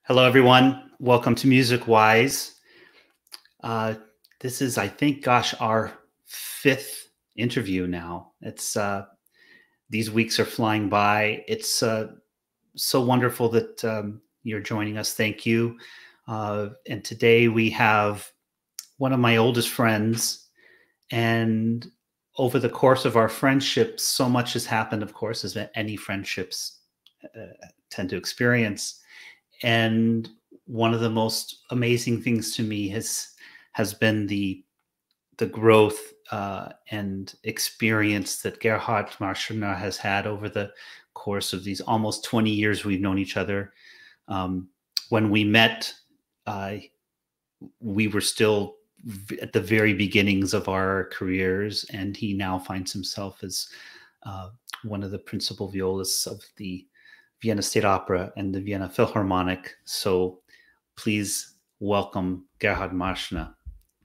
Hello, everyone. Welcome to MusicWise. This is, I think, gosh, our fifth interview now. It's these weeks are flying by. It's so wonderful that you're joining us. Thank you. And today we have one of my oldest friends, and over the course of our friendship, so much has happened, of course, as any friendships tend to experience. And one of the most amazing things to me has been the growth and experience that Gerhard Marschner has had over the course of these almost 20 years we've known each other. When we met, we were still at the very beginnings of our careers, and he now finds himself as one of the principal violists of the Vienna State Opera and the Vienna Philharmonic. So please welcome Gerhard Marschner.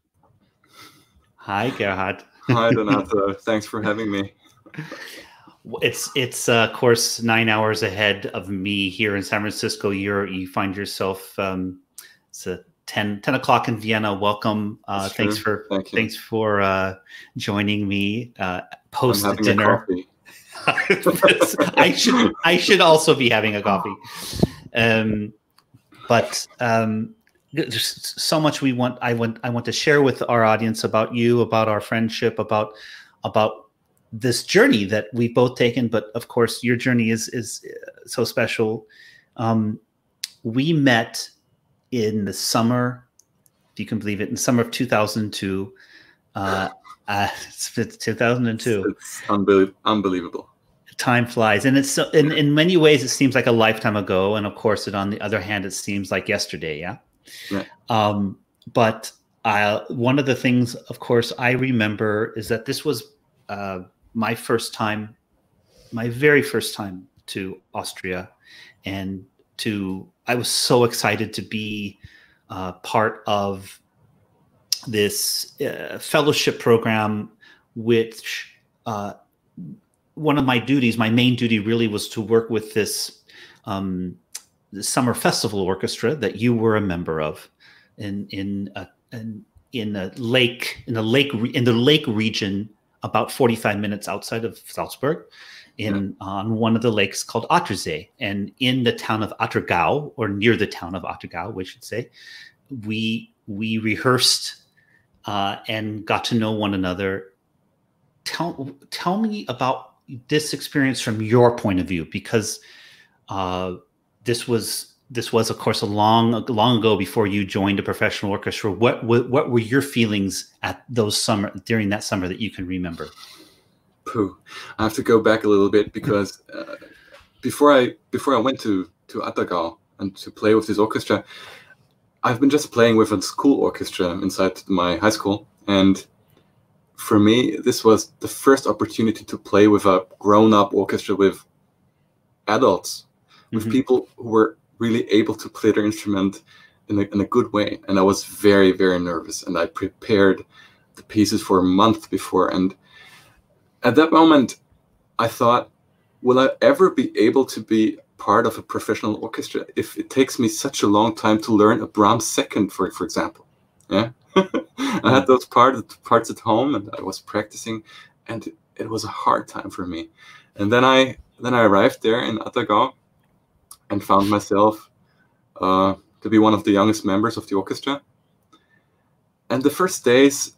Hi, Gerhard. Hi, Donato. Thanks for having me. It's of course 9 hours ahead of me here in San Francisco. You find yourself it's a 10 o'clock in Vienna. Welcome. Thanks for joining me post I'm having dinner. A coffee. I should also be having a coffee, but there's so much I want to share with our audience about you, about our friendship, about this journey that we've both taken. But of course, your journey is so special. We met in the summer, if you can believe it, in summer of 2002. It's 2002. It's unbelievable. Time flies, and it's so, in many ways it seems like a lifetime ago, and of course, on the other hand, it seems like yesterday. Yeah. But one of the things, of course, I remember is that this was my very first time to Austria, and I was so excited to be part of this fellowship program, which one of my duties, my main duty really was to work with this summer festival orchestra that you were a member of in the lake region, about 45 minutes outside of Salzburg, on one of the lakes called Ottersee. And in the town of Ottergau, or near the town of Ottergau, we should say, we rehearsed and got to know one another. Tell me about this experience from your point of view, because this was of course a long ago, before you joined a professional orchestra. What were your feelings at during that summer that you can remember? I have to go back a little bit, because before I went to Ottergau and to play with this orchestra, I've been just playing with a school orchestra inside my high school, and for me, this was the first opportunity to play with a grown-up orchestra, with adults, with people who were really able to play their instrument in a good way. And I was very, very nervous, and I prepared the pieces for a month before. And at that moment, I thought, will I ever be able to be part of a professional orchestra if it takes me such a long time to learn a Brahms second, for example? Yeah. I had those parts at home, and I was practicing, and it was a hard time for me. And then I arrived there in Ottergau and found myself to be one of the youngest members of the orchestra. And the first days,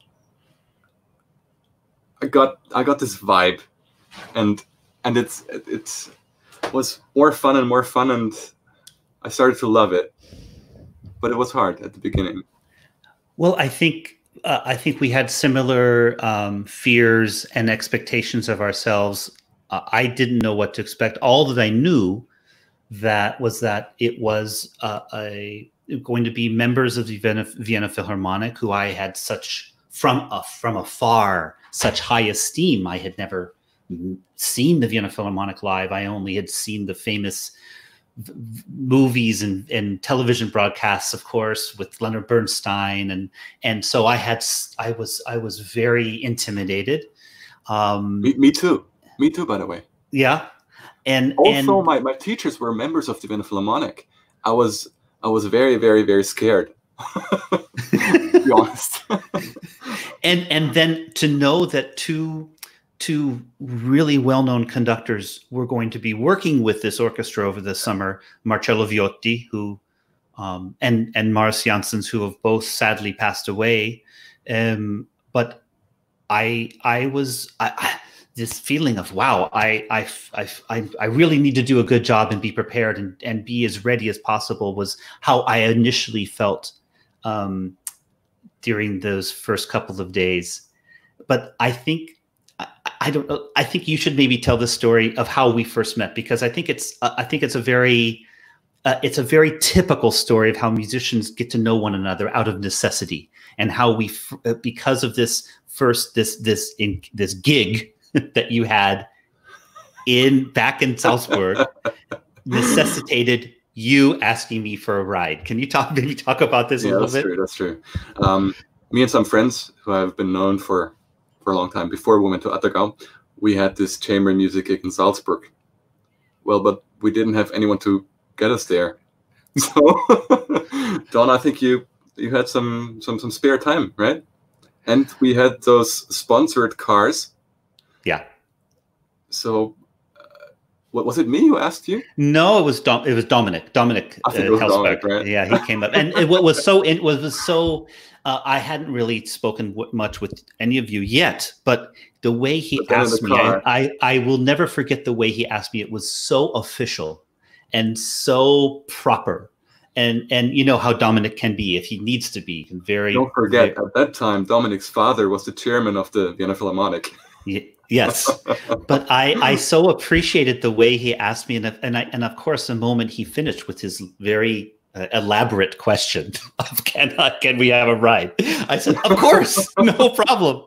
I got this vibe, and it was more fun and more fun, and I started to love it. But it was hard at the beginning. Well, I think we had similar fears and expectations of ourselves. I didn't know what to expect. All that I knew was that it was going to be members of the Vienna Philharmonic, who I had from afar such high esteem. I had never seen the Vienna Philharmonic live. I only had seen the famous movies and television broadcasts, of course, with Leonard Bernstein, and so I was very intimidated. Me too, by the way. Yeah. And also, my teachers were members of the Vienna Philharmonic. I was I was very, very, very scared. To be honest. And then to know that two really well-known conductors were going to be working with this orchestra over the summer, Marcello Viotti, who and Mars Janssens, who have both sadly passed away. But this feeling of, wow, I really need to do a good job and be prepared and be as ready as possible, was how I initially felt during those first couple of days. But I think, I don't know, I think you should maybe tell the story of how we first met, because I think it's a very typical story of how musicians get to know one another out of necessity, and how we, because of this gig that you had back in Salzburg, necessitated you asking me for a ride. Can you maybe talk about this a little bit? Yeah, that's true. Me and some friends who I've been known for a long time, before we went to Attergau, we had this chamber music gig in Salzburg. Well, but we didn't have anyone to get us there. So, Don, I think you had some spare time, right? And we had those sponsored cars. Yeah. So, what was it? Me who asked you? No, it was Dominic. Dominic Dominic, right? Yeah, he came up, and it was so. I hadn't really spoken much with any of you yet, but the way he asked me, I will never forget the way he asked me. It was so official and so proper. And you know how Dominic can be if he needs to be. Very. Don't forget, at that time, Dominic's father was the chairman of the Vienna Philharmonic. Yes, but I so appreciated the way he asked me, and of course, the moment he finished with his very elaborate question of can we have a ride? I said, of course, no problem.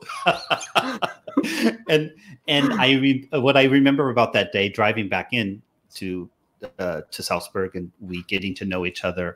and what I remember about that day, driving back in to Salzburg, and we getting to know each other,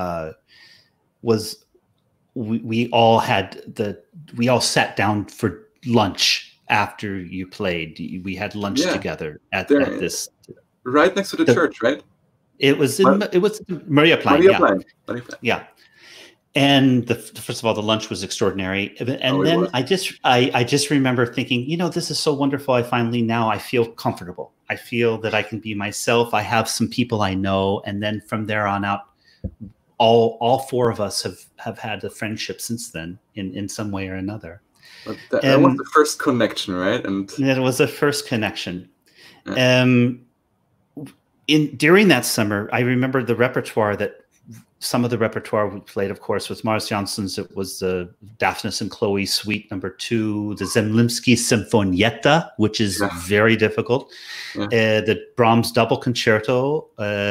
was we all sat down for lunch after you played. We had lunch together at this, right next to the church, right? It was Mariaplein. Yeah. And first of all, the lunch was extraordinary, and then I just remember thinking, this is so wonderful. I feel comfortable. I feel that I can be myself. I have some people I know, and then from there on out, all four of us have had a friendship since then, in some way or another. But that was the first connection, right? And it was the first connection. Yeah. During that summer, I remember some of the repertoire we played, of course, with Mars Janssens. It was the Daphnis and Chloe Suite No. 2, the Zemlinsky Sinfonietta, which is very difficult, the Brahms Double Concerto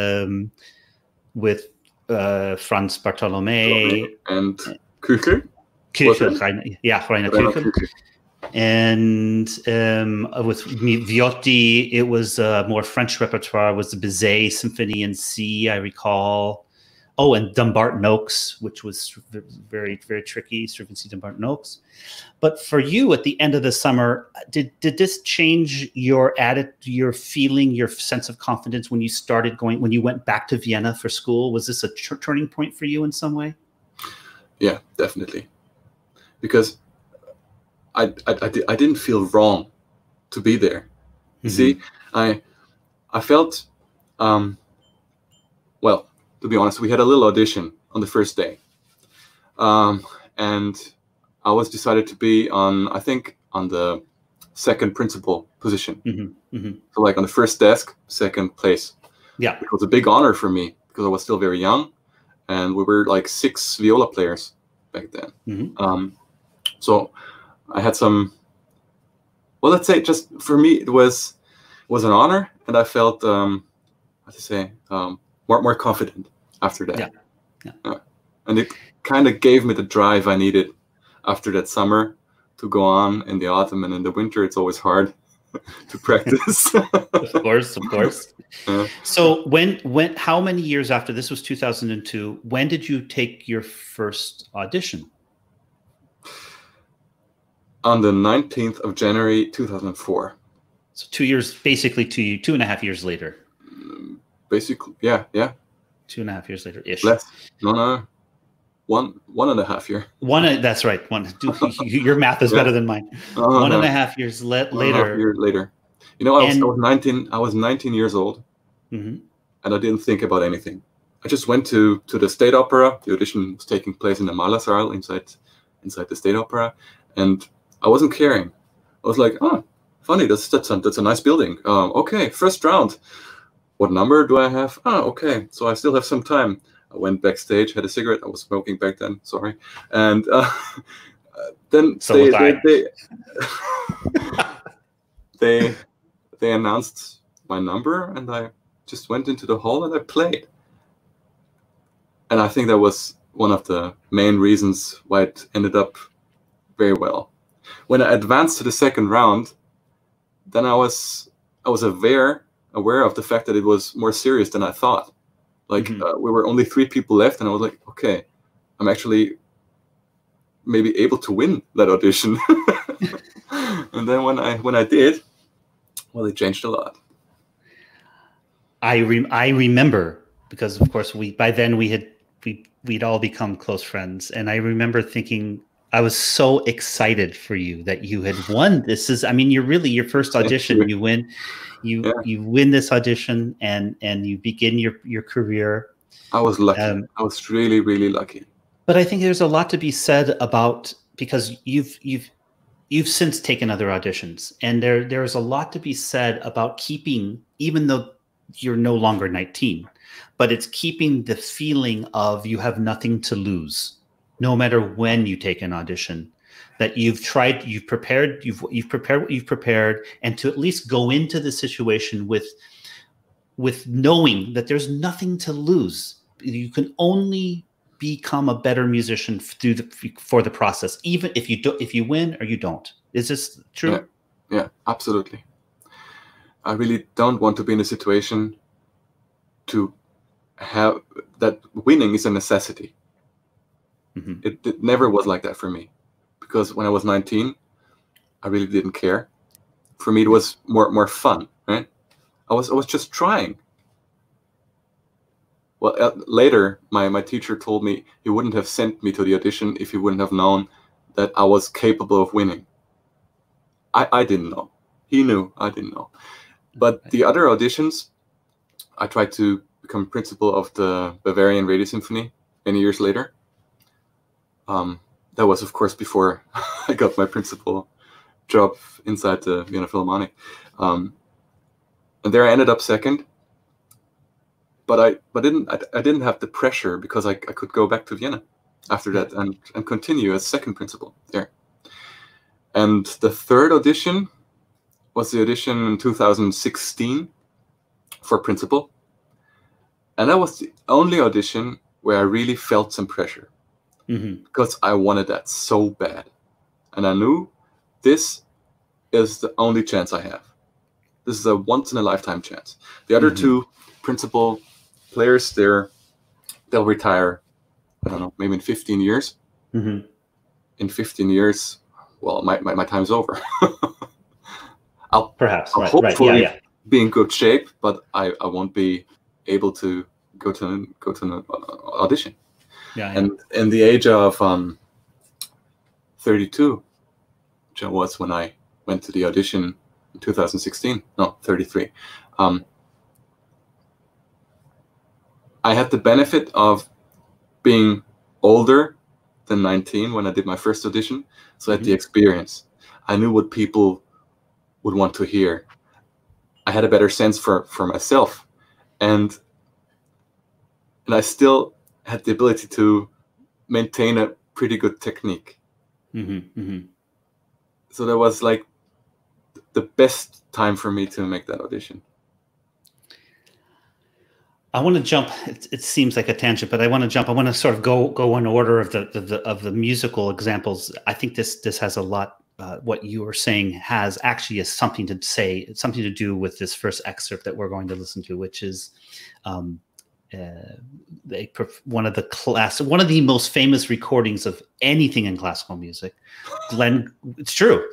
with Franz Bartolome and Küchel. Rainer Küchel. And with Viotti, it was more French repertoire. It was the Bizet Symphony in C, I recall. Oh, and Dumbarton Oaks, which was very, very tricky, Stravinsky Dumbarton Oaks. But for you, at the end of the summer, did this change your attitude, your feeling, your sense of confidence when you went back to Vienna for school? Was this a turning point for you in some way? Yeah, definitely. Because I didn't feel wrong to be there. You see, I felt, well, to be honest, we had a little audition on the first day. And I was decided to be on the second principal position. So like on the first desk, second place. Yeah. It was a big honor for me because I was still very young, and we were like 6 viola players back then. So I had some, well, let's say just for me, it was an honor, and I felt, more confident after that. And it kind of gave me the drive I needed after that summer to go on in the autumn, and in the winter, it's always hard to practice. Of course. So how many years after this was 2002, when did you take your first audition? On the 19th of January, 2004. So 2 years, basically 2.5 years later. Basically, yeah. 2.5 years later ish. Less. No. 1.5 year. That's right. Your math is better than mine. 1.5 years later. 1.5 years later. You know, I was 19. I was 19 years old, and I didn't think about anything. I just went to the State Opera. The audition was taking place in the Malersaal inside the State Opera, and I wasn't caring. I was like, oh, funny. That's a nice building. Okay, first round. What number do I have? Oh, okay. So I still have some time. I went backstage, had a cigarette. I was smoking back then. Sorry, and then they announced my number, and I just went into the hall and I played. And I think that was one of the main reasons why it ended up very well. When I advanced to the second round, then I was aware of the fact that it was more serious than I thought. Like we were only 3 people left, and I was like, okay, I'm actually maybe able to win that audition. And then when I did, well, it changed a lot. I remember, because of course by then we'd all become close friends, and I remember thinking I was so excited for you that you had won. You're really your first audition. You win. You win this audition, and you begin your career. I was lucky. I was really, really lucky. But I think there's a lot to be said about, because you've since taken other auditions, and there's a lot to be said about keeping, even though you're no longer 19, but it's keeping the feeling of you have nothing to lose, no matter when you take an audition. That you've prepared what you've prepared, and to at least go into the situation with knowing that there's nothing to lose. You can only become a better musician for the process, even if you win or you don't. Is this true? Yeah, absolutely. I really don't want to be in a situation to have that winning is a necessity. It never was like that for me. Because when I was 19, I really didn't care. For me, it was more fun, right? I was just trying. Well, later, my teacher told me he wouldn't have sent me to the audition if he wouldn't have known that I was capable of winning. I didn't know. He knew. I didn't know. But the other auditions, I tried to become principal of the Bavarian Radio Symphony many years later. That was, of course, before I got my principal job inside the Vienna Philharmonic. And there I ended up second. But I didn't have the pressure, because I could go back to Vienna after that and continue as second principal there. And the third audition was the audition in 2016 for principal. And that was the only audition where I really felt some pressure. Because I wanted that so bad. And I knew this is the only chance I have. This is a once-in-a-lifetime chance. The other 2 principal players, they'll retire, I don't know, maybe in 15 years. In 15 years, well, my time's over. I'll hopefully be in good shape, but I won't be able to go to an audition. And in the age of 32, which I was when I went to the audition in 2016, no, 33, I had the benefit of being older than 19 when I did my first audition, so I had the experience. I knew what people would want to hear. I had a better sense for myself, and I still had the ability to maintain a pretty good technique. So that was like the best time for me to make that audition. I want to jump. It seems like a tangent, but I want to jump. I want to sort of go in order of the musical examples. I think this has a lot. What you were saying has actually something to say, something to do with this first excerpt that we're going to listen to, which is one of the most famous recordings of anything in classical music. It's true.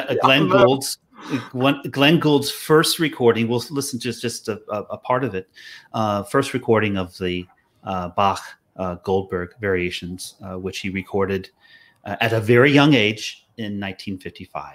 Glenn Gould's first recording. We'll listen to just a part of it. First recording of the Bach Goldberg variations, which he recorded at a very young age in 1955.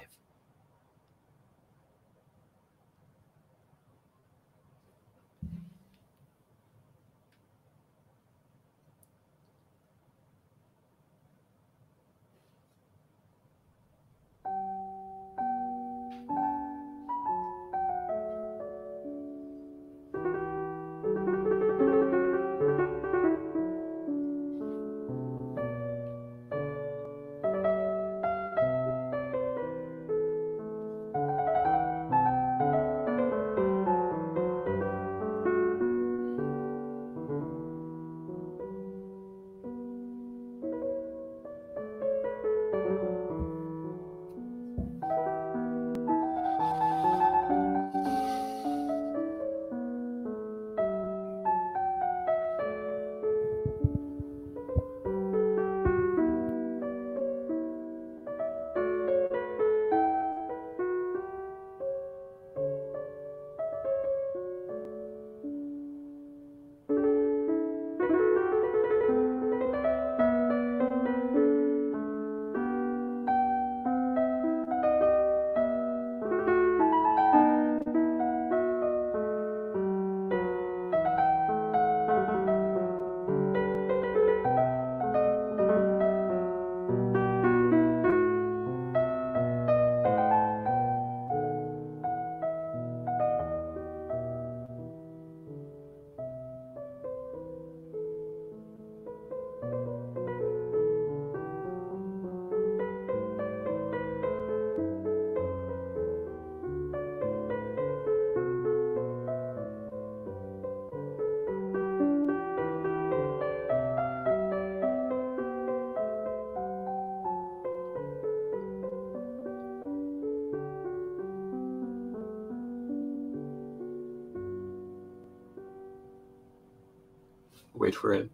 Wait for it.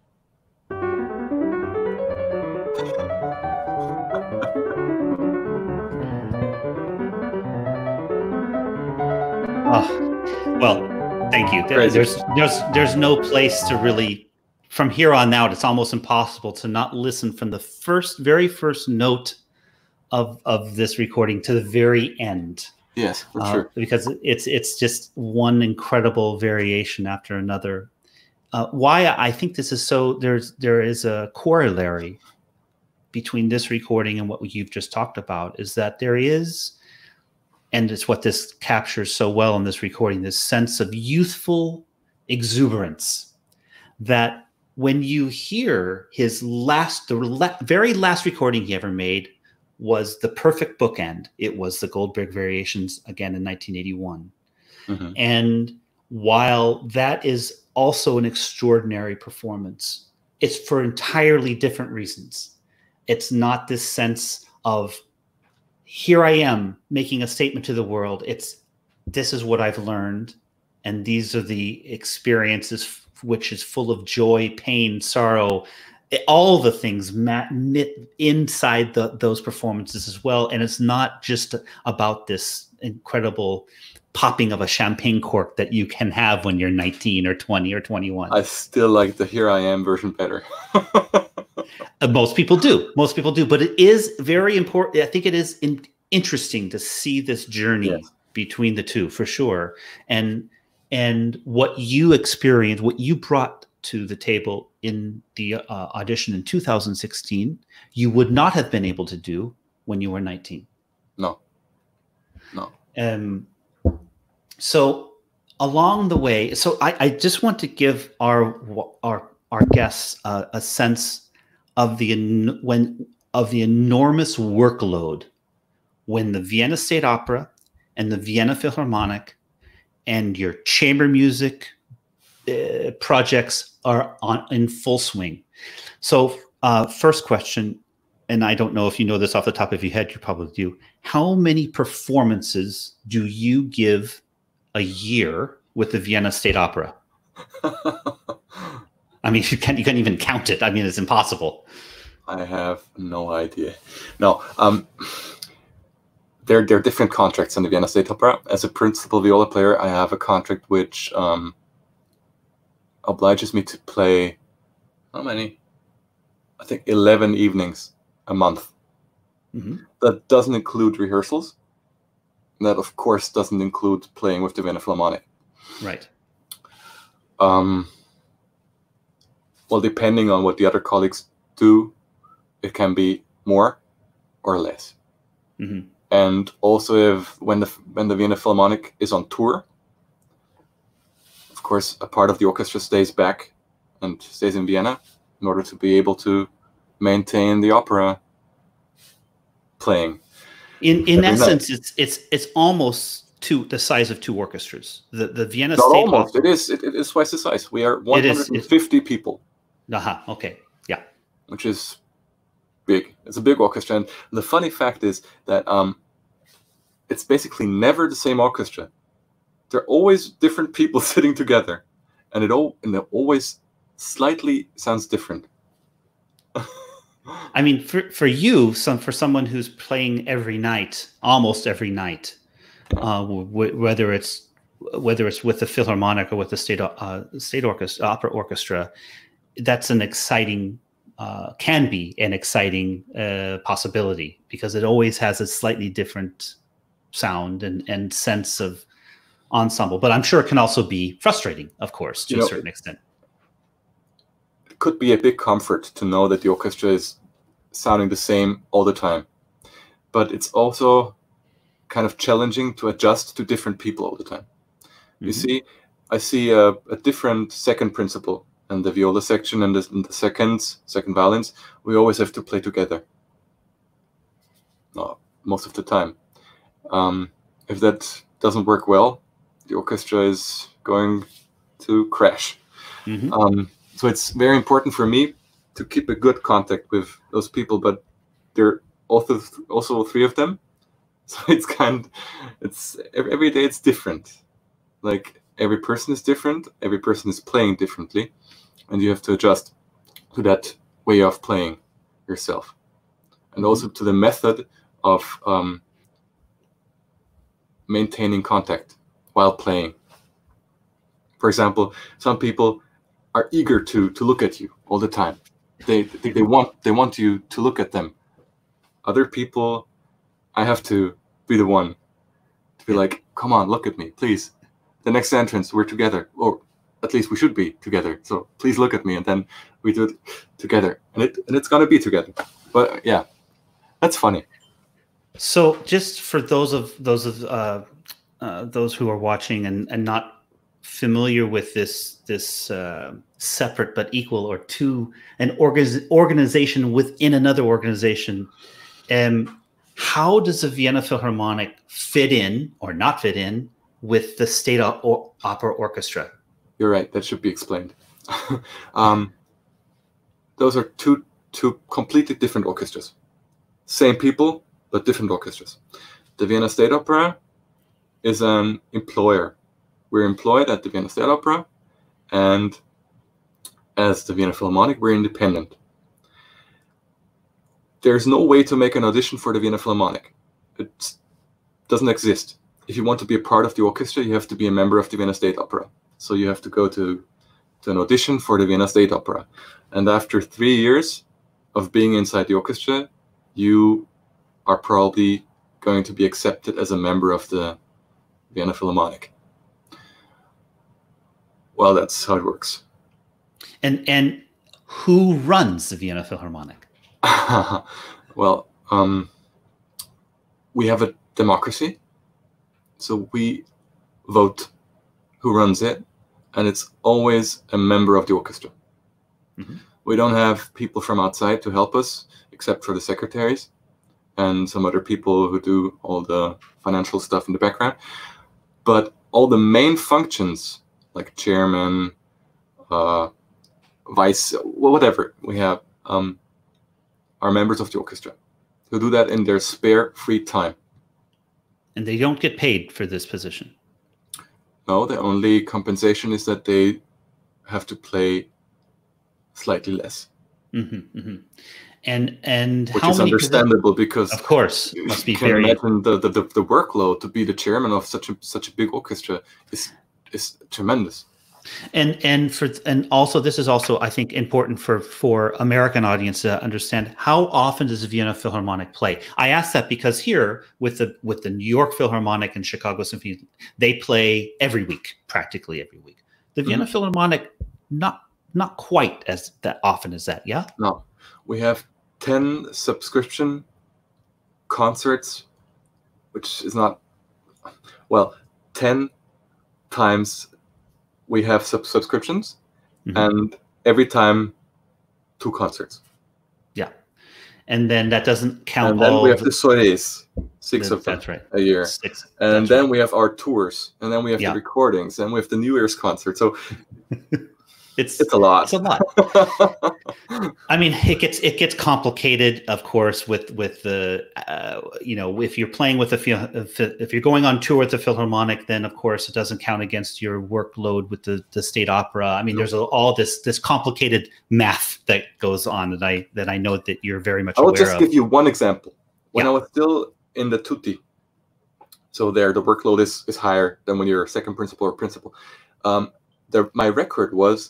Oh, well, thank you. Crazy. There's no place to really, from here on out, it's almost impossible to not listen from the very first note of this recording to the very end. Yes, for sure. Because it's just one incredible variation after another. Why I think this is so, there is a corollary between this recording and what you've just talked about, is that there is, and it's what this captures so well in this recording, this sense of youthful exuberance that when you hear his very last recording he ever made was the perfect bookend. It was the Goldberg Variations, again in 1981. Mm-hmm. And while that is also an extraordinary performance, it's for entirely different reasons. It's not this sense of, here I am making a statement to the world. It's, this is what I've learned, and these are the experiences, which is full of joy, pain, sorrow, all the things inside those performances as well. And it's not just about this incredible popping of a champagne cork that you can have when you're 19 or 20 or 21. I still like the Here I Am version better. Most people do. Most people do. But it is very important. I think it is interesting to see this journey between the two, for sure. And what you experienced, what you brought to the table in the audition in 2016, you would not have been able to do when you were 19. No. So along the way, so I just want to give our guests a sense of the enormous workload when the Vienna State Opera and the Vienna Philharmonic and your chamber music projects are in full swing. So first question, and I don't know if you know this off the top of your head, you probably do. How many performances do you give a year with the Vienna State Opera? I mean, you can't even count it. I mean, it's impossible. I have no idea. No, there are different contracts on the Vienna State Opera. As a principal viola player, I have a contract which obliges me to play, how many? I think 11 evenings a month. That doesn't include rehearsals. That, of course, doesn't include playing with the Vienna Philharmonic. Right. Well, depending on what the other colleagues do, it can be more or less. And also, when the Vienna Philharmonic is on tour, of course, a part of the orchestra stays back and stays in Vienna in order to be able to maintain the opera playing. In essence, it's almost the size of two orchestras. The Vienna Not State almost. Opera. It is twice the size. We are 150 people. Okay. Yeah. Which is big. It's a big orchestra. And the funny fact is that it's basically never the same orchestra. They're always different people sitting together, and it always slightly sounds different. I mean, for you, for someone who's playing every night, almost every night, whether it's with the Philharmonic or with the state orchestra, opera orchestra, that's an exciting, can be an exciting possibility, because it always has a slightly different sound and sense of ensemble. But I'm sure it can also be frustrating, of course, to a certain extent. It could be a big comfort to know that the orchestra is sounding the same all the time, but it's also kind of challenging to adjust to different people all the time. You see, I see a different second principle in the viola section and the second violins. We always have to play together, most of the time. If that doesn't work well, the orchestra is going to crash. So it's very important for me to keep a good contact with those people, but there are also three of them. So it's every day it's different. Like, every person is different, every person is playing differently, and you have to adjust to that way of playing yourself. And also to the method of maintaining contact while playing. For example, some people are eager to look at you all the time. They want you to look at them. Other people, I have to be the one to be like, come on, look at me, please. The next entrance, we're together, or at least we should be together. So please look at me, and then we do it together, and it's gonna be together. But yeah, that's funny. So just for those who are watching and not familiar with this separate but equal, or an organization within another organization, how does the Vienna Philharmonic fit in or not fit in with the State Opera Orchestra? You're right. That should be explained. Those are two completely different orchestras. Same people, but different orchestras. The Vienna State Opera is an employer. We're employed at the Vienna State Opera, and as the Vienna Philharmonic, we're independent. There's no way to make an audition for the Vienna Philharmonic. It doesn't exist. If you want to be a part of the orchestra, you have to be a member of the Vienna State Opera. So you have to go to an audition for the Vienna State Opera. And after 3 years of being inside the orchestra, you are probably going to be accepted as a member of the Vienna Philharmonic. Well, that's how it works. And who runs the Vienna Philharmonic? Well, we have a democracy. So we vote who runs it, and it's always a member of the orchestra. We don't have people from outside to help us, except for the secretaries and some other people who do all the financial stuff in the background. But all the main functions, like chairman, vice, whatever we have, are members of the orchestra who do that in their spare free time. And they don't get paid for this position? No, the only compensation is that they have to play slightly less. And which how is many understandable, because of course must be you can very imagine the workload to be the chairman of such a big orchestra is tremendous. And also this is also, I think, important for American audience to understand how often does the Vienna Philharmonic play. I ask that because here with the New York Philharmonic and Chicago Symphony, they play every week, practically every week. The Vienna Philharmonic, not quite as that often as that. Yeah. No, we have 10 subscription concerts, which is not, well, 10 times we have subscriptions, and every time 2 concerts. Yeah, and then that doesn't count. And then we have the soirées, 6 of them that's right. a year. 6. And then we have our tours, and then we have Yeah. the recordings, and we have the New Year's concert. So it's a lot. It's a lot. I mean, it gets complicated, of course, with the if you're playing with if you're going on tour with the Philharmonic, then of course it doesn't count against your workload with the State Opera. I mean, there's all this complicated math that goes on that I know that you're very much aware of. I will just give you one example. When I was still in the tutti, so there the workload is higher than when you're a second principal or principal. My record was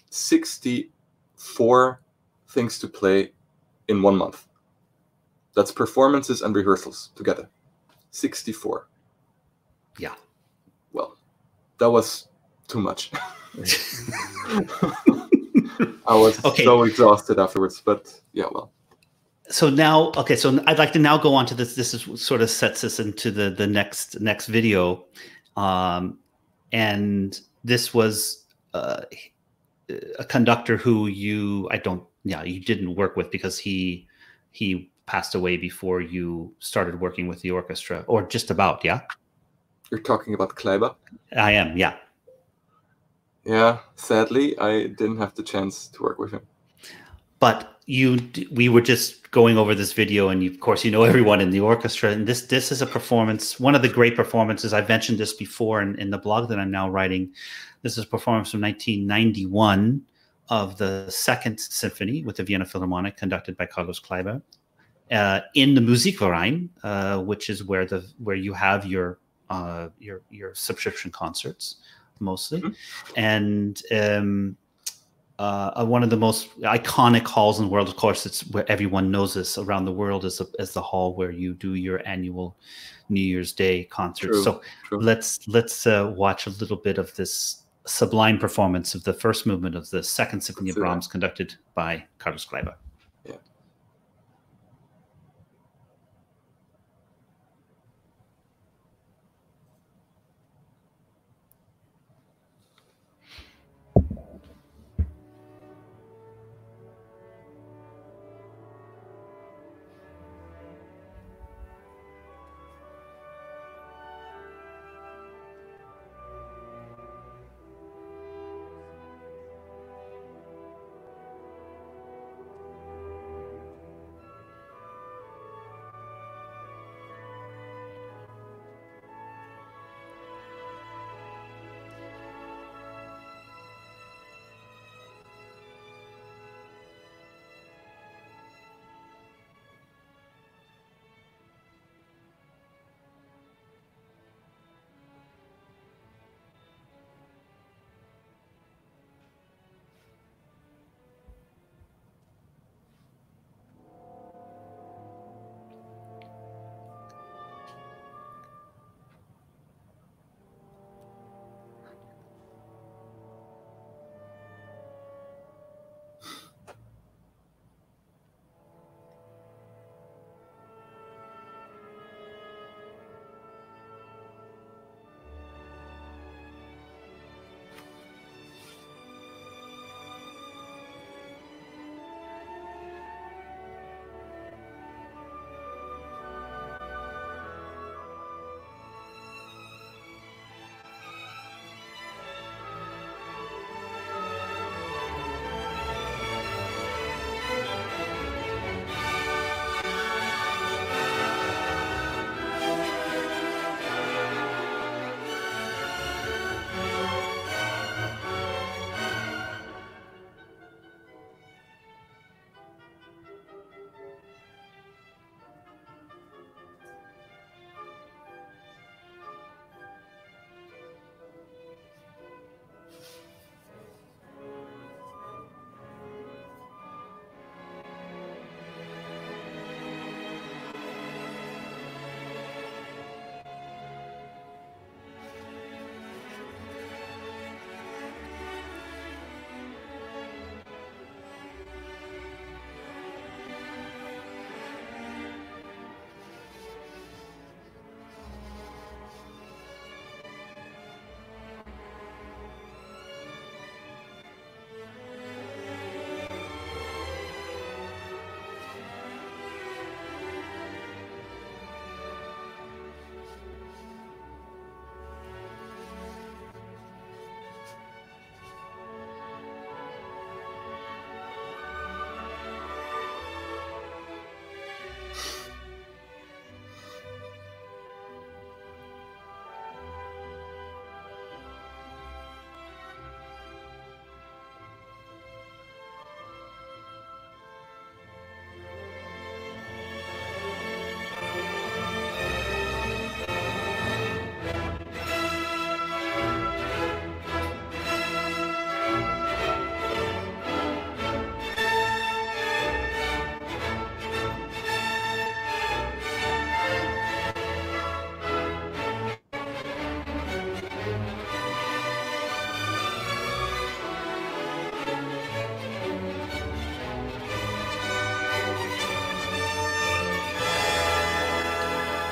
64 things to play in 1 month. That's performances and rehearsals together. 64. Yeah. Well, that was too much. I was so exhausted afterwards, but yeah, well. So now, so I'd like to now go on to this. This is sort of sets us into the next video, and this was a conductor who you didn't work with because he passed away before you started working with the orchestra, or just about. Yeah, you're talking about Kleiber? I am. Yeah. Yeah, sadly, I didn't have the chance to work with him. But we were just going over this video, and of course, you know everyone in the orchestra. And this is a performance, one of the great performances. I've mentioned this before in the blog that I'm now writing. This is a performance from 1991 of the Second Symphony with the Vienna Philharmonic, conducted by Carlos Kleiber, in the MusicWise, which is where you have your subscription concerts mostly, and one of the most iconic halls in the world. Of course, it's where everyone knows this around the world as the hall where you do your annual New Year's Day concert. So let's watch a little bit of this sublime performance of the first movement of the Second Symphony of Brahms, conducted by Carlos Kleiber. Yeah.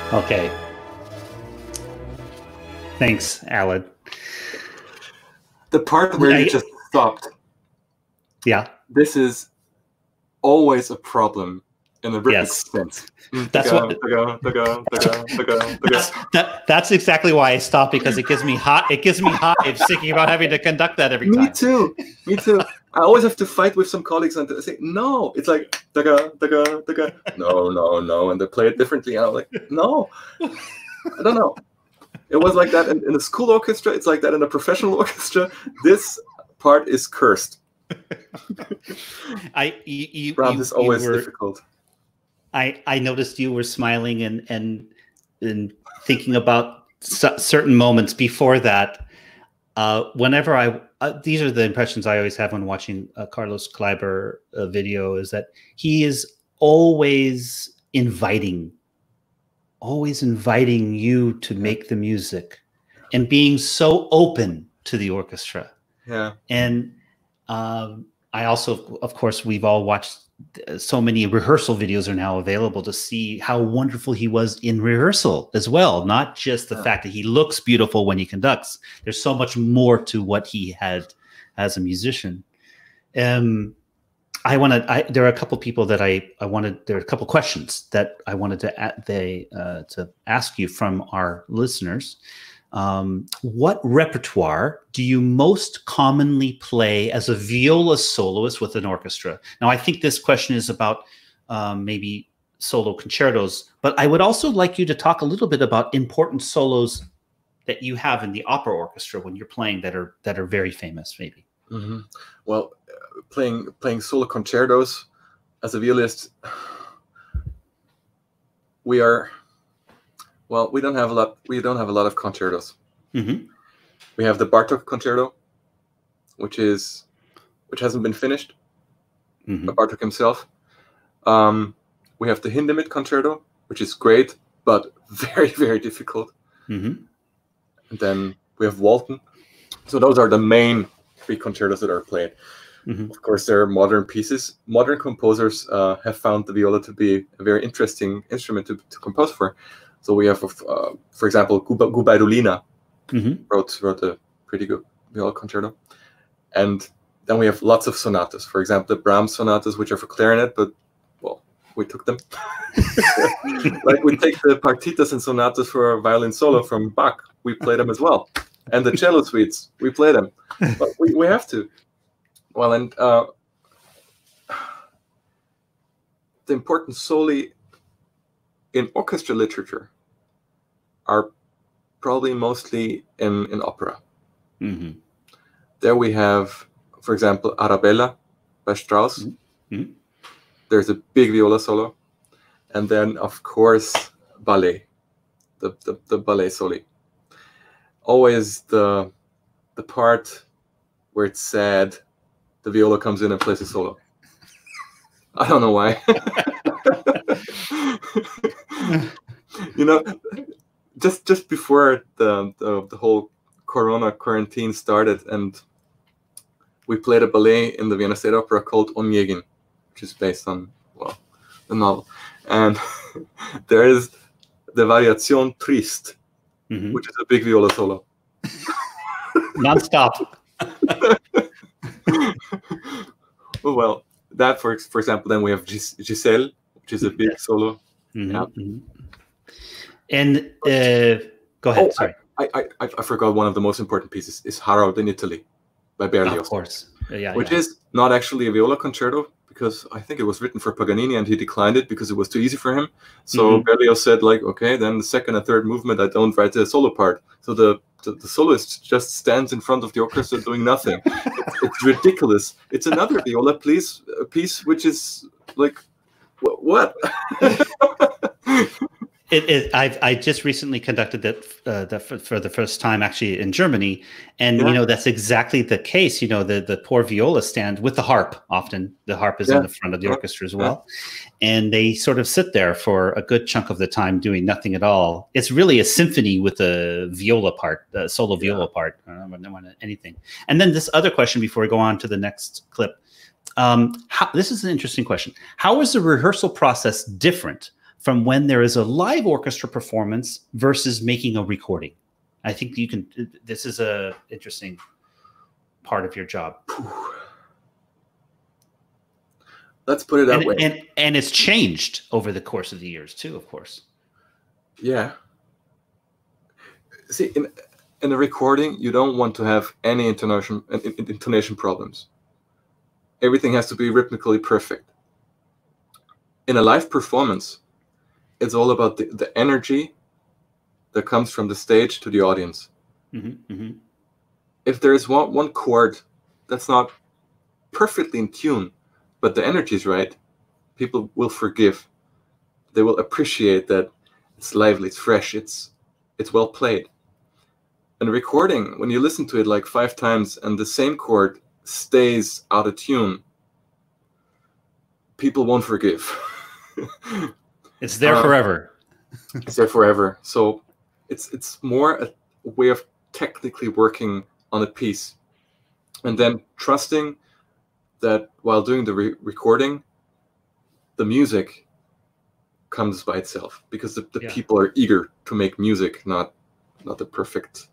Okay. Thanks, Alan. The part where you just stopped. Yeah. This is always a problem in a rhythmic sense. That's that's exactly why I stopped, because it gives me hives thinking about having to conduct that every time. Me too. I always have to fight with some colleagues and they say, no, it's like no, and they play it differently. And I'm like, no, I don't know. It was like that in a school orchestra. It's like that in a professional orchestra. This part is cursed. Brahms is always difficult. I noticed you were smiling and thinking about certain moments before that. Whenever these are the impressions I always have when watching a Carlos Kleiber video, is that he is always inviting you to make the music and being so open to the orchestra. Yeah. And I also, of course, we've all watched so many rehearsal videos are now available to see how wonderful he was in rehearsal as well. Not just the fact that he looks beautiful when he conducts. There's so much more to what he had as a musician. There are a couple people that there are a couple questions that I wanted to ask you from our listeners. What repertoire do you most commonly play as a viola soloist with an orchestra? Now, I think this question is about maybe solo concertos, but I would also like you to talk a little bit about important solos that you have in the opera orchestra when you're playing that are very famous, maybe. Mm-hmm. Well, playing solo concertos as a violist, we don't have a lot. We don't have a lot of concertos. Mm-hmm. We have the Bartók concerto, which hasn't been finished by Bartók himself. We have the Hindemith concerto, which is great but very, very difficult. Mm-hmm. And then we have Walton. So those are the main 3 concertos that are played. Mm-hmm. Of course, there are modern pieces. Modern composers have found the viola to be a very interesting instrument to compose for. So we have, for example, Gubaidulina wrote a pretty good viola concerto. And then we have lots of sonatas. For example, the Brahms sonatas, which are for clarinet, but, well, we took them. Like we take the partitas and sonatas for a violin solo from Bach. We play them as well. And the cello suites, we play them. But we have to. Well, and the important soli in orchestra literature are probably mostly in opera. Mm-hmm. There we have, for example, Arabella by Strauss. Mm-hmm. There's a big viola solo. And then, of course, ballet, the ballet soli. Always the part where it's sad, the viola comes in and plays a solo. I don't know why. You know, just before the whole Corona quarantine started, and we played a ballet in the Vienna State Opera called Onegin, which is based on, well, the novel. And there is the Variation Triste, which is a big viola solo. Non-stop. Well, that, for example, then we have Giselle, which is a big solo. Mm-hmm. Yeah. Mm-hmm. And go ahead. Sorry, I forgot one of the most important pieces is Harold in Italy by Berlioz. Of course, which is not actually a viola concerto, because I think it was written for Paganini and he declined it because it was too easy for him. So Berlioz said, like, okay, then the second and third movement I don't write the solo part. So the soloist just stands in front of the orchestra doing nothing. It's ridiculous. It's another viola piece which is like, what? I just recently conducted that for the first time, actually, in Germany, and you know, that's exactly the case. You know, the poor viola stand with the harp. Often the harp is in the front of the orchestra as well, and they sort of sit there for a good chunk of the time doing nothing at all. It's really a symphony with the viola part, the solo viola part. I don't want anything. And then this other question before we go on to the next clip. This is an interesting question. How is the rehearsal process different from when there is a live orchestra performance versus making a recording? I think you can. This is a interesting part of your job. Let's put it that way. And it's changed over the course of the years too, of course. Yeah. See, in a recording, you don't want to have any intonation problems. Everything has to be rhythmically perfect. In a live performance, it's all about the energy that comes from the stage to the audience. Mm-hmm, mm-hmm. If there's one chord that's not perfectly in tune, but the energy is right, people will forgive. They will appreciate that it's lively, it's fresh, it's well played. And a recording, when you listen to it like 5 times and the same chord stays out of tune, people won't forgive. It's there forever. It's there forever. So it's more a way of technically working on a piece, and then trusting that while doing the recording, the music comes by itself, because the people are eager to make music, not the perfect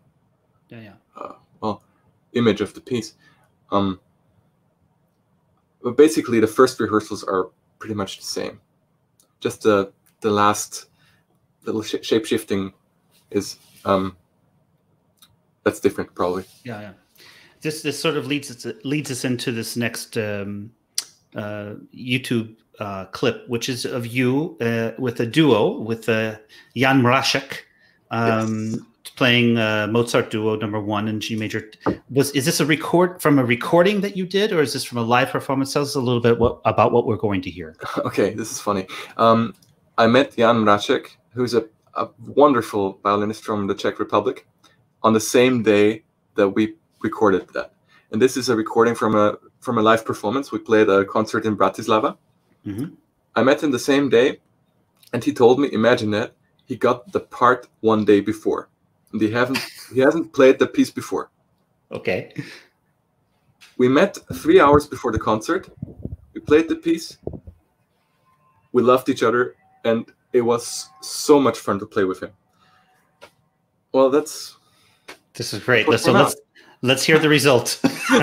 image of the piece. But basically, the first rehearsals are pretty much the same. Just the last little shape shifting is that's different, probably. Yeah. This sort of leads us into this next YouTube clip, which is of you with a duo with Jan Mrázek, playing Mozart Duo No. 1 in G major. Is this a recording that you did, or is this from a live performance? Tell us a little bit about what we're going to hear. Okay, this is funny. I met Jan Mrázek, who's a wonderful violinist from the Czech Republic, on the same day that we recorded that. And this is a recording from a live performance. We played a concert in Bratislava. Mm-hmm. I met him the same day, and he told me, imagine that, he got the part 1 day before. And he hasn't played the piece before. Okay. We met 3 hours before the concert. We played the piece. We loved each other, and it was so much fun to play with him. Well, this is great. Let's hear the result.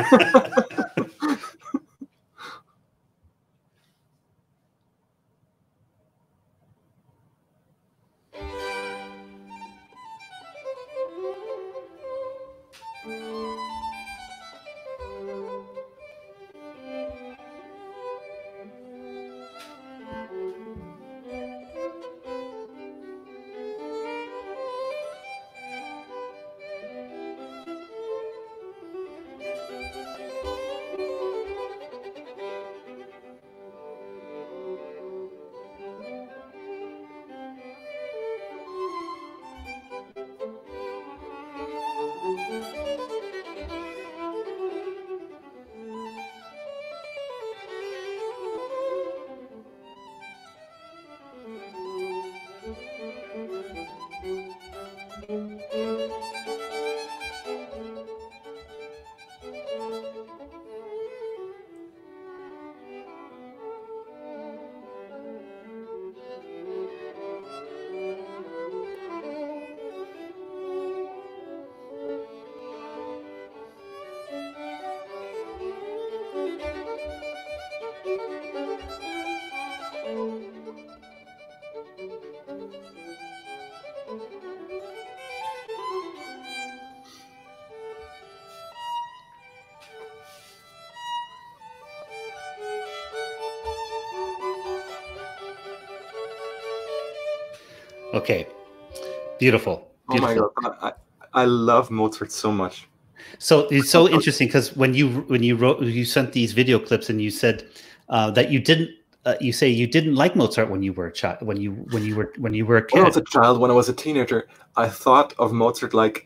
Okay, beautiful. Oh my God, I love Mozart so much. So it's so interesting, because when you sent these video clips, and you said that you didn't. You say you didn't like Mozart when you were a child. When you were a kid. When I was a child, when I was a teenager, I thought of Mozart like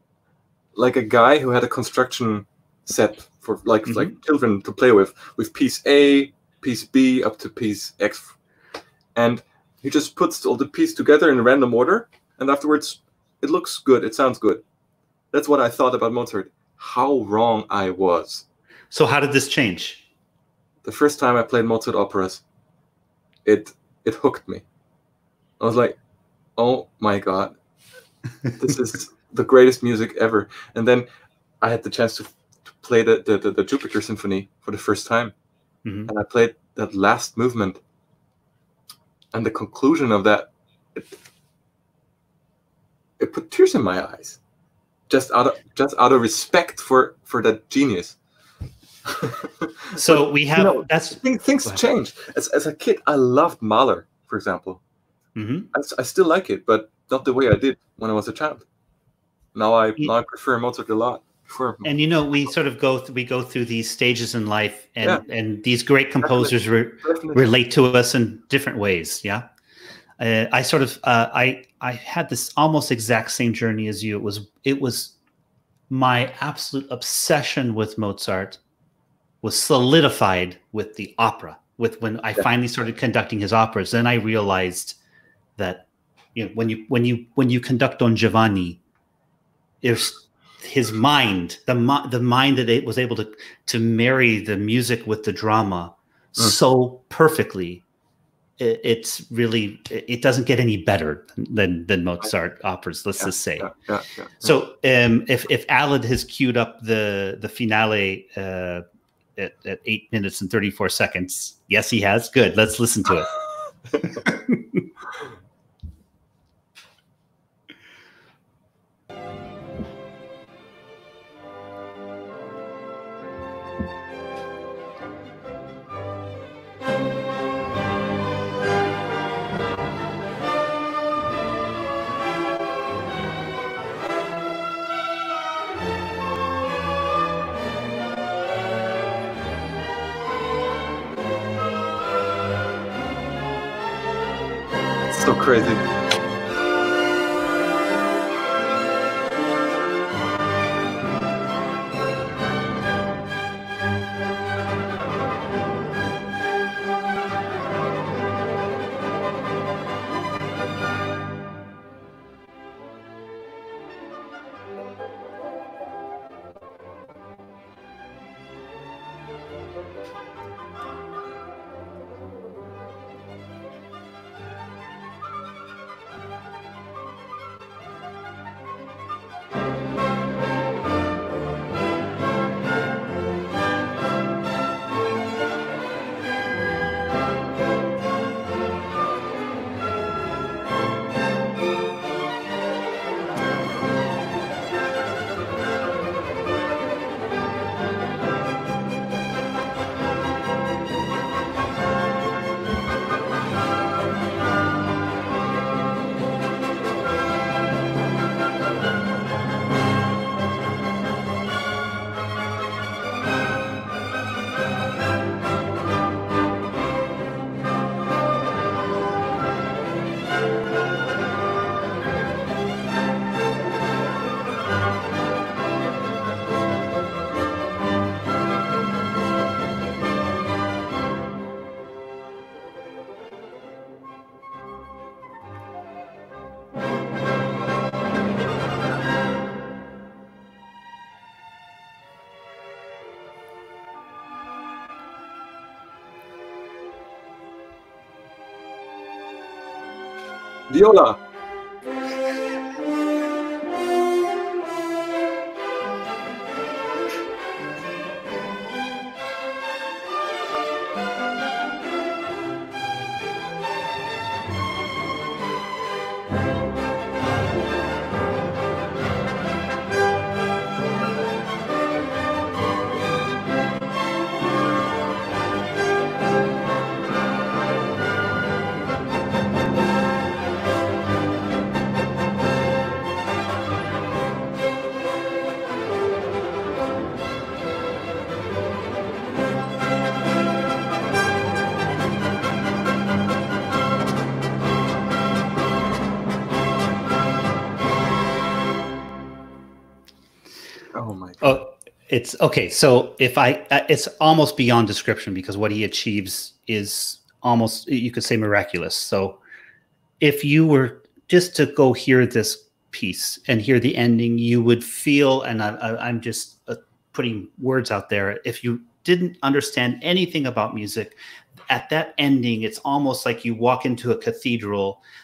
a guy who had a construction set for like children to play with piece A, piece B, up to piece X, and he just puts all the pieces together in a random order, and afterwards it looks good, it sounds good. That's what I thought about Mozart. How wrong I was. So how did this change? The first time I played Mozart operas, it hooked me. I was like, oh my God, this is the greatest music ever. And then I had the chance to play the Jupiter Symphony for the first time. Mm-hmm. And I played that last movement. And the conclusion of that, it put tears in my eyes. Just out of respect for that genius. So we have things change. As a kid, I loved Mahler, for example. Mm-hmm. I still like it, but not the way I did when I was a child. Now I prefer Mozart a lot. And we sort of go through these stages in life, and these great composers relate to us in different ways. Yeah, I had this almost exact same journey as you. It was my absolute obsession with Mozart was solidified with the opera. When I finally started conducting his operas, then I realized that when you conduct Don Giovanni, there's his mind, the mind that it was able to marry the music with the drama so perfectly. It's really, it doesn't get any better than Mozart operas. Let's just say. So if Alad has queued up the finale at 8 minutes and 34 seconds, yes, he has. Good. Let's listen to it. So crazy. Viola. Oh my God. Oh, it's okay. So it's almost beyond description, because what he achieves is almost, you could say, miraculous. So if you were just to go hear this piece and hear the ending, you would feel, and I'm just putting words out there, if you didn't understand anything about music, at that ending, it's almost like you walk into a cathedral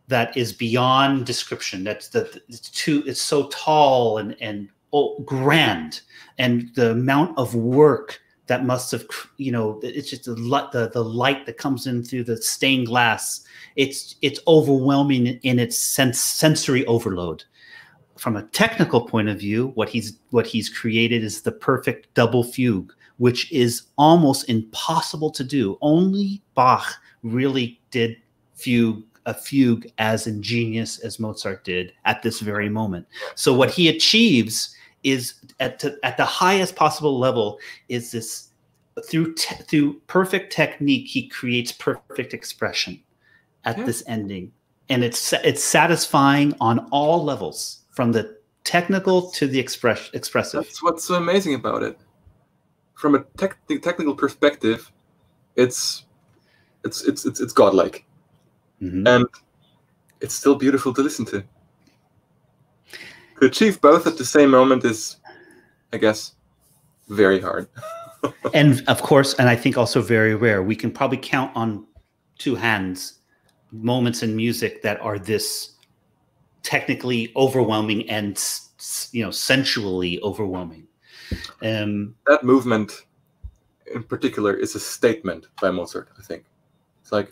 that is beyond description. It's so tall and grand, and the amount of work that must have, it's just the light that comes in through the stained glass. It's overwhelming in its sensory overload. From a technical point of view, what he's created is the perfect double fugue, which is almost impossible to do. Only Bach really did a fugue as ingenious as Mozart did at this very moment. So what he achieves is at the highest possible level is this, through perfect technique, he creates perfect expression at this ending. And it's satisfying on all levels, from the technical to the expressive. That's what's so amazing about it. From a technical perspective, it's godlike. Mm-hmm. And it's still beautiful to listen to. To achieve both at the same moment is, I guess, very hard. And of course, and I think also very rare. We can probably count on two hands moments in music that are this technically overwhelming and sensually overwhelming. That movement in particular is a statement by Mozart, I think. It's like,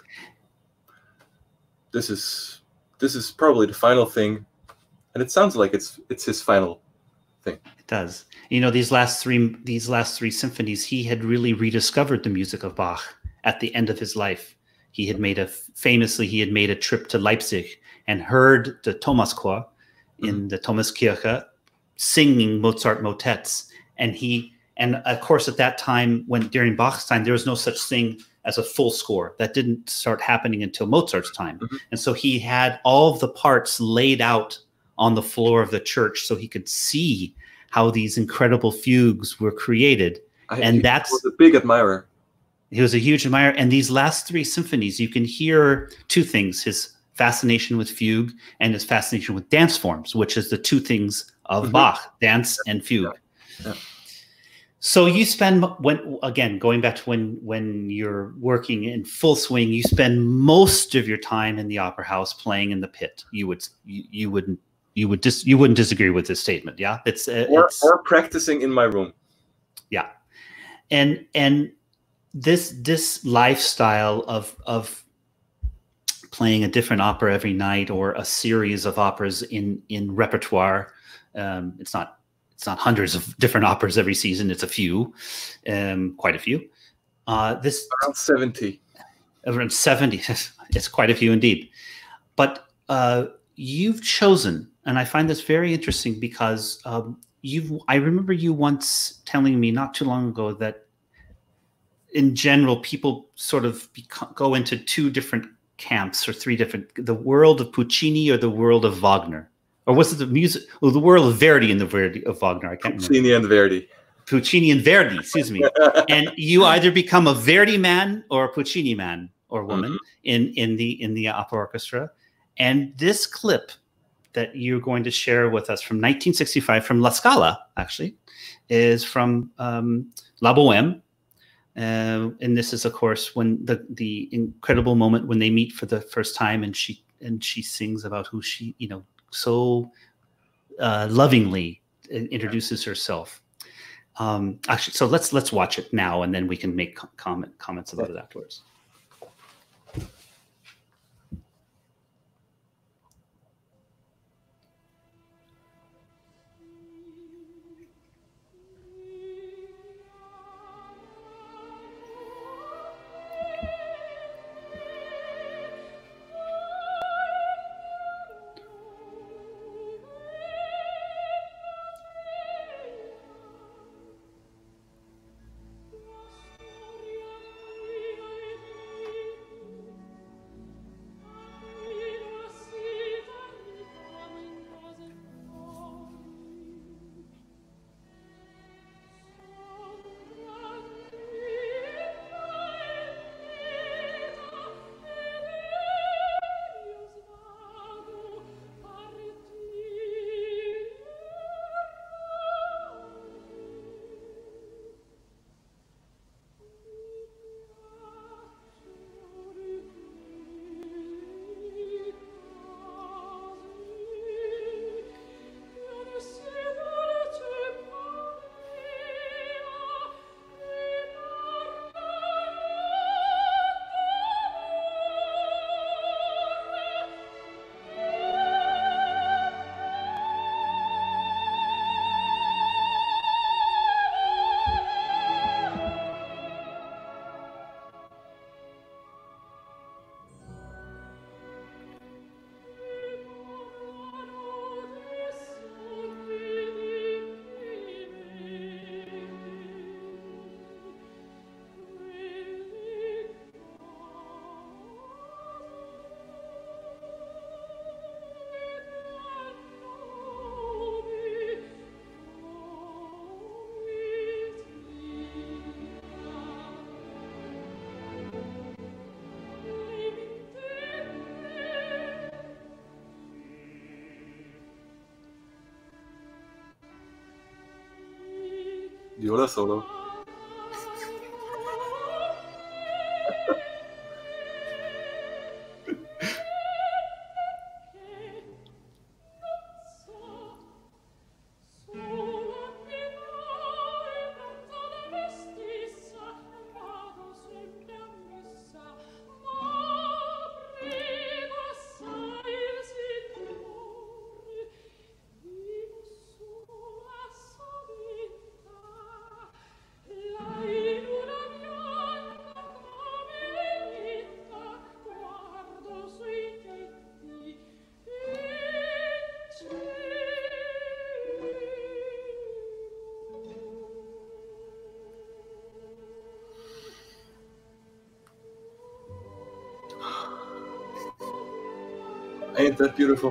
this is probably the final thing, and it sounds like it's his final thing. It does. These last three symphonies, he had really rediscovered the music of Bach at the end of his life. He had made a trip to Leipzig and heard the Thomaschor in the Thomaskirche singing Mozart motets. And of course, at that time, during Bach's time, there was no such thing as a full score. That didn't start happening until Mozart's time. Mm-hmm. And so he had all of the parts laid out on the floor of the church so he could see how these incredible fugues were created. He was a big admirer. He was a huge admirer. And these last three symphonies, you can hear two things: his fascination with fugue and his fascination with dance forms, which is the two things of Bach, dance and fugue. Yeah. So you spend, going back to when you're working in full swing, you spend most of your time in the opera house playing in the pit. You wouldn't disagree with this statement, yeah? Or practicing in my room. Yeah, and this lifestyle of playing a different opera every night, or a series of operas in repertoire. It's not hundreds of different operas every season. It's a few, quite a few. Around 70. Around 70. It's quite a few indeed. But you've chosen, and I find this very interesting because I remember you once telling me not too long ago that in general, people sort of go into two different camps, or three different: the world of Puccini or the world of Wagner. Or was it the world of Verdi and the Verdi of Wagner? I can't remember. Puccini and Verdi. Puccini and Verdi, excuse me. And you either become a Verdi man or a Puccini man or woman in the opera orchestra. And this clip that you're going to share with us from 1965, from La Scala, actually, is from La Bohème. And this is, of course, when the incredible moment when they meet for the first time, and she sings about who she, so lovingly introduces herself. Actually, so let's watch it now, and then we can make comments about it afterwards. viola solo. Ain't that beautiful?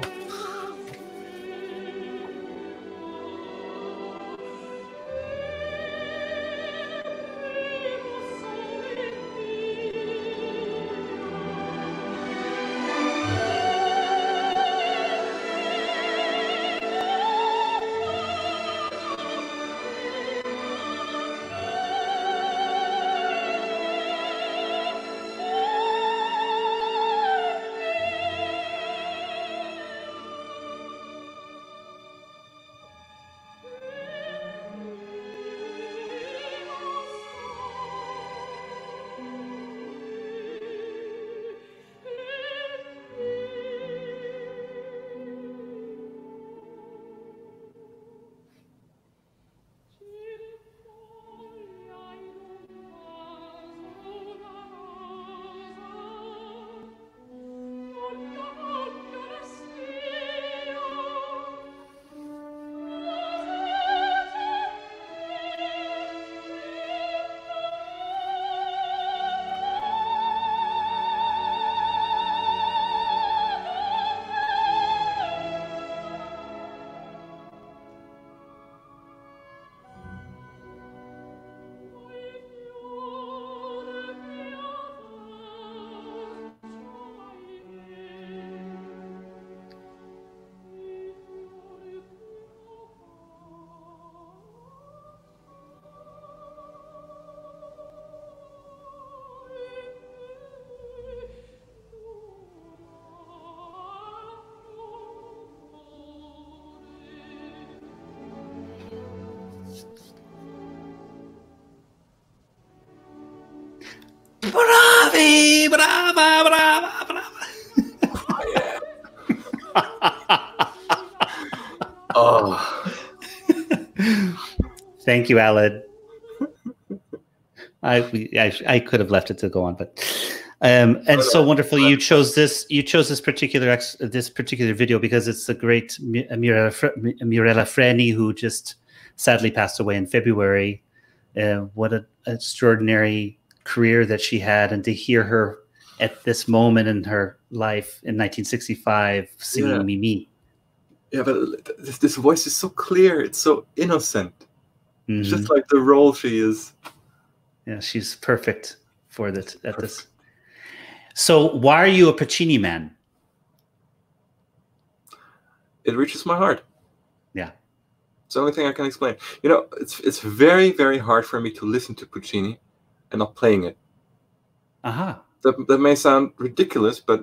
Bravi, brava, brava, brava. Oh. Thank you, Alan. I could have left it to go on, but and so wonderful. You chose this. You chose this particular video because it's the great Mirella Freni, who just sadly passed away in February. What an extraordinary career that she had, and to hear her at this moment in her life in 1965 singing Mimi. Yeah, but this voice is so clear. It's so innocent. Mm-hmm. It's just like the role she is. Yeah, she's perfect for this. This. So, why are you a Puccini man? It reaches my heart. Yeah, it's the only thing I can explain. You know, it's very, very hard for me to listen to Puccini and not playing it. That may sound ridiculous, but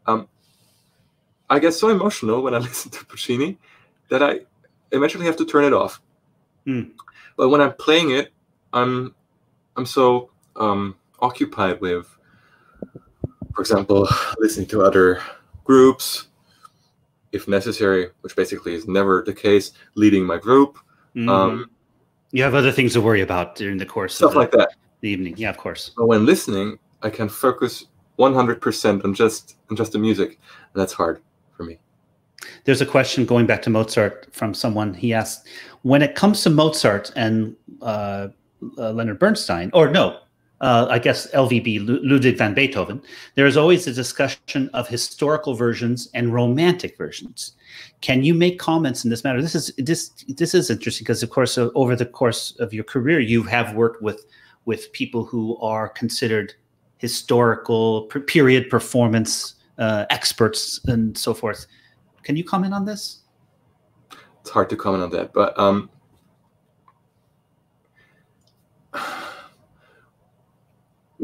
I get so emotional when I listen to Puccini that I eventually have to turn it off. But when I'm playing it, I'm so occupied with, for example, listening to other groups, if necessary, which basically is never the case, leading my group. You have other things to worry about during the course stuff of like that. The evening. Yeah, of course. But when listening, I can focus 100% on just the music, and that's hard for me. There's a question going back to Mozart from someone. He asked, when it comes to Mozart and Leonard Bernstein, or no, I guess LVB, Ludwig van Beethoven, there is always a discussion of historical versions and romantic versions. Can you make comments in this matter? This is interesting because, of course, over the course of your career, you have worked with people who are considered historical period performance experts and so forth. Can you comment on this? It's hard to comment on that, but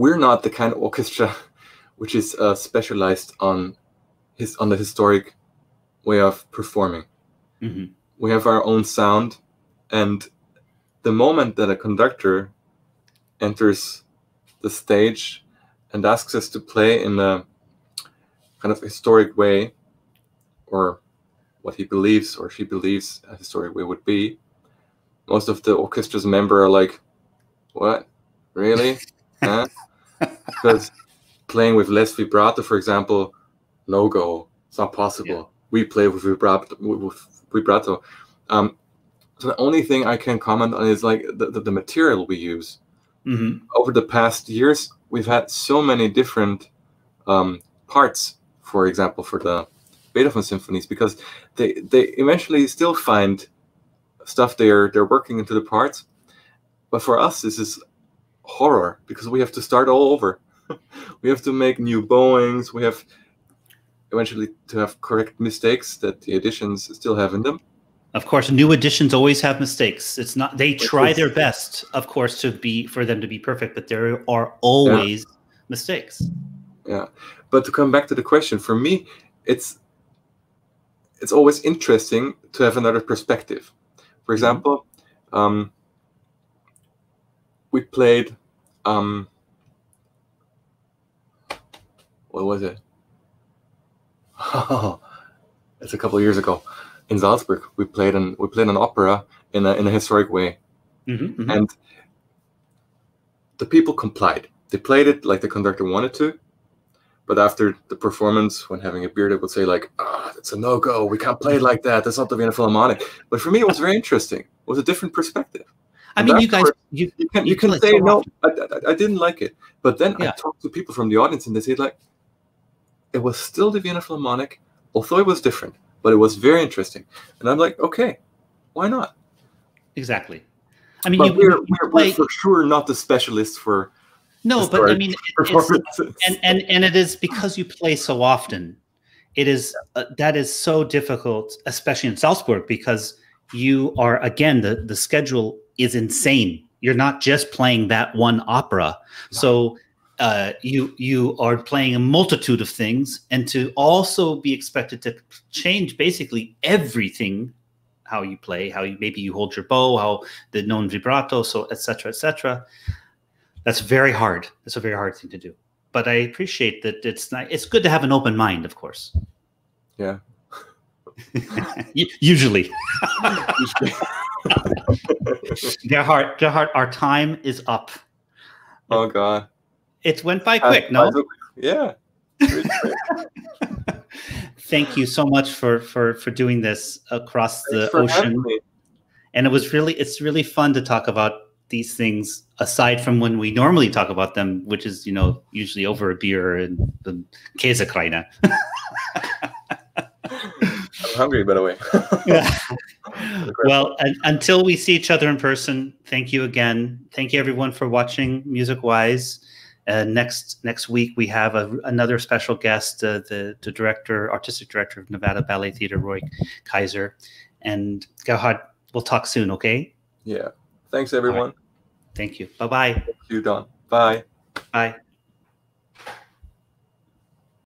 we're not the kind of orchestra which is specialized on the historic way of performing. Mm-hmm. We have our own sound, and the moment that a conductor enters the stage and asks us to play in a kind of historic way, or what he believes or she believes a historic way would be, most of the orchestra's members are like, what? Really? Huh? Because playing with less vibrato, for example, no go. It's not possible. Yeah. We play with vibrato. So the only thing I can comment on is like the material we use. Mm-hmm. Over the past years, we've had so many different parts, for example, for the Beethoven symphonies, because they eventually still find stuff they're working into the parts. But for us, this is horror, because we have to start all over. We have to make new bowings. We have eventually to have correct mistakes that the editions still have in them. Of course, new editions always have mistakes. It's not, they try their best, of course, for them to be perfect, but there are always mistakes. Yeah. But to come back to the question, for me, it's always interesting to have another perspective. For example, we played, what was it? Oh, it's a couple of years ago. In Salzburg, we played an opera in a historic way, and the people complied. They played it like the conductor wanted to, but after the performance, when having a beer, they would say like, "That's a no-go. We can't play it like that. That's not the Vienna Philharmonic." But for me, it was very interesting. It was a different perspective. I mean, you guys, you can say no. I didn't like it, but then I talked to people from the audience, and they said like, it was still the Vienna Philharmonic, although it was different. But it was very interesting, and I'm like, okay, why not? Exactly. I mean, we're for sure not the specialists for. No, but I mean, and it is because you play so often. It is that is so difficult, especially in Salzburg, because you are, again, the schedule is insane. You're not just playing that one opera, so. You are playing a multitude of things, and to also be expected to change basically everything, how you play, how maybe you hold your bow, how the non vibrato, so etc. etc. That's very hard. It's a very hard thing to do. But I appreciate that it's good to have an open mind, of course. Yeah. Usually. Gerhard, our time is up. Oh God. It went by quick, no? Yeah. Thank you so much for doing this across the ocean. And it's really fun to talk about these things aside from when we normally talk about them, which is, usually over a beer and the Käsekreiner. I'm hungry, by the way. Yeah. Well, until we see each other in person, thank you again. Thank you everyone for watching MusicWise. Next week we have another special guest, the artistic director of Nevada Ballet Theater, Roy Kaiser. And Gerhard, we'll talk soon, okay? Yeah. Thanks, everyone. Right. Thank you. Bye-bye. Thank you, Don. Bye. Bye.